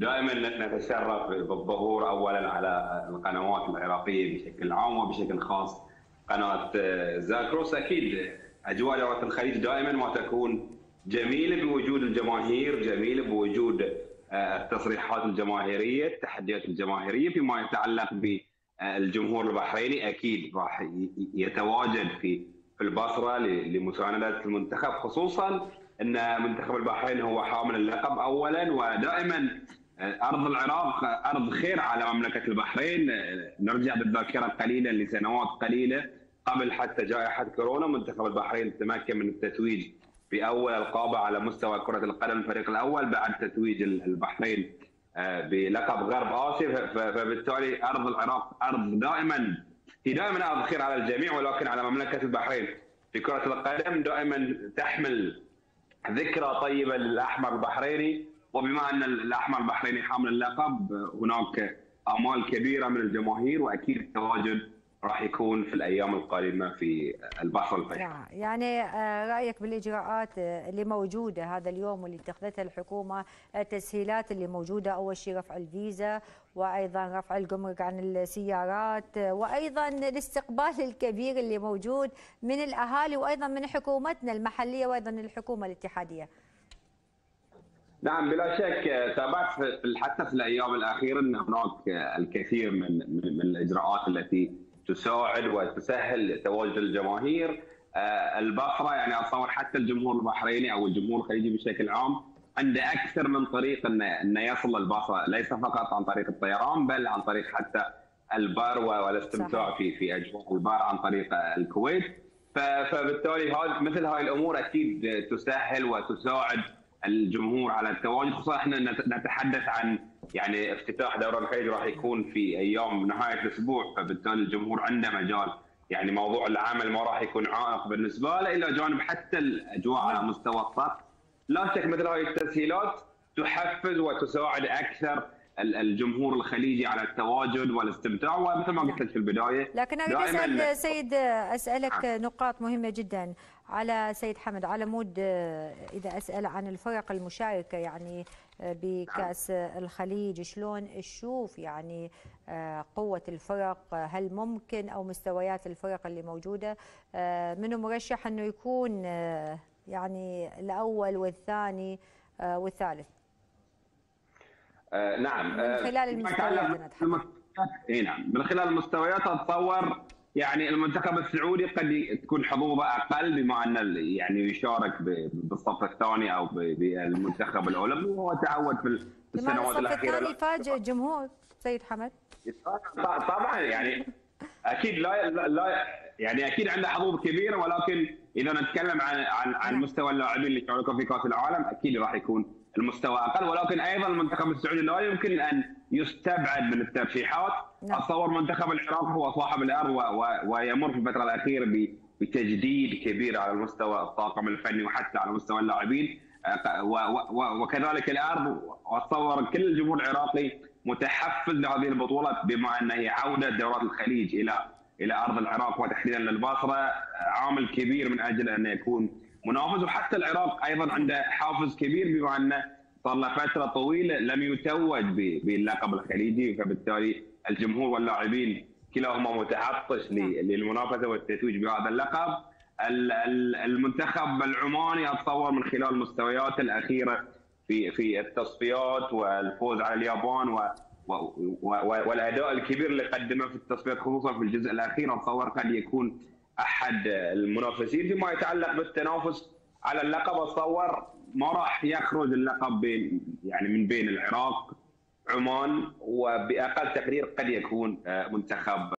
دائما نتشرف بالظهور اولا على القنوات العراقيه بشكل عام وبشكل خاص قناه زاكروس. اكيد اجواء دوله الخليج دائما ما تكون جميله بوجود الجماهير، جميله بوجود التصريحات الجماهيريه، التحديات الجماهيريه فيما يتعلق بالجمهور البحريني. اكيد راح يتواجد في البصره لمسانده المنتخب، خصوصا ان منتخب البحرين هو حامل اللقب اولا، ودائما ارض العراق ارض خير على مملكه البحرين. نرجع بالذاكره قليلا لسنوات قليله قبل حتى جائحه كورونا، منتخب البحرين تمكن من التتويج باول القابه على مستوى كره القدم الفريق الاول بعد تتويج البحرين بلقب غرب اسيا. فبالتالي ارض العراق ارض دائما هي دائما ارض خير على الجميع، ولكن على مملكه البحرين في كره القدم دائما تحمل ذكرى طيبه للاحمر البحريني. وبما ان الاحمر البحريني حامل اللقب، هناك امال كبيره من الجماهير، واكيد التواجد راح يكون في الايام القادمه في البحر الفيحاء. يعني رايك بالاجراءات اللي موجوده هذا اليوم واللي اتخذتها الحكومه، التسهيلات اللي موجوده، اول شيء رفع الفيزا، وايضا رفع الجمرك عن السيارات، وايضا الاستقبال الكبير اللي موجود من الاهالي وايضا من حكومتنا المحليه وايضا الحكومه الاتحاديه. نعم بلا شك، تابعت حتى في الايام الاخيره ان هناك الكثير من الاجراءات التي تساعد وتسهل تواجد الجماهير. البصره يعني اتصور حتى الجمهور البحريني او الجمهور الخليجي بشكل عام عنده اكثر من طريق انه يصل للبصره، ليس فقط عن طريق الطيران بل عن طريق حتى البر والاستمتاع في اجواء البر عن طريق الكويت. فبالتالي مثل هاي الامور اكيد تسهل وتساعد الجمهور على التواجد، خصوصا احنا نتحدث عن يعني افتتاح دوري الخليج راح يكون في ايام نهايه الاسبوع، فبالتالي الجمهور عنده مجال، يعني موضوع العمل ما راح يكون عائق بالنسبه له، الى جانب حتى الاجواء على مستوى الطقس. لا شك مثل هذه التسهيلات تحفز وتساعد اكثر الجمهور الخليجي على التواجد والاستمتاع. ومثل ما قلت لك في البدايه، لكن اريد اسال سيد، اسالك نقاط مهمه جدا على سيد حمد، على مود اذا اسال عن الفرق المشاركه يعني بكاس الخليج، شلون تشوف يعني قوه الفرق؟ هل ممكن او مستويات الفرق اللي موجوده منه مرشح انه يكون يعني الاول والثاني والثالث؟ نعم، من خلال المستويات نتحدث. نعم من خلال المستويات اتصور يعني المنتخب السعودي قد تكون حظوظه اقل بما ان يعني يشارك بالصف الثاني او بالمنتخب الاولمبي، وهو تعود في السنوات الاخيره. الصف الثاني فاجئ الجمهور سيد حمد. طبعا يعني اكيد لا يعني اكيد عنده حظوظ كبيره، ولكن اذا نتكلم عن مستوى اللاعبين اللي شاركوا في كاس العالم اكيد راح يكون المستوى اقل. ولكن ايضا المنتخب السعودي لا يمكن ان يستبعد من الترشيحات. اتصور منتخب العراق هو صاحب الارض ويمر في الفتره الاخيره بتجديد كبير على مستوى الطاقم الفني وحتى على مستوى اللاعبين، وكذلك الارض. واتصور كل الجمهور العراقي متحفز لهذه البطوله بما ان هي عوده دورات الخليج الى ارض العراق وتحديدا للبصره، عامل كبير من اجل ان يكون منافس. وحتى العراق ايضا عنده حافز كبير بما انه صار له فتره طويله لم يتوج باللقب الخليجي، فبالتالي الجمهور واللاعبين كلاهما متعطش للمنافسه والتتويج بهذا اللقب. المنتخب العماني اتصور من خلال المستويات الاخيره في التصفيات والفوز على اليابان والاداء الكبير اللي قدمه في التصفيات خصوصا في الجزء الاخير، اتصور قد يكون احد المنافسين. فيما يتعلق بالتنافس على اللقب اتصور ما راح يخرج اللقب يعني من بين العراق عمان، وباقل تقدير قد يكون منتخب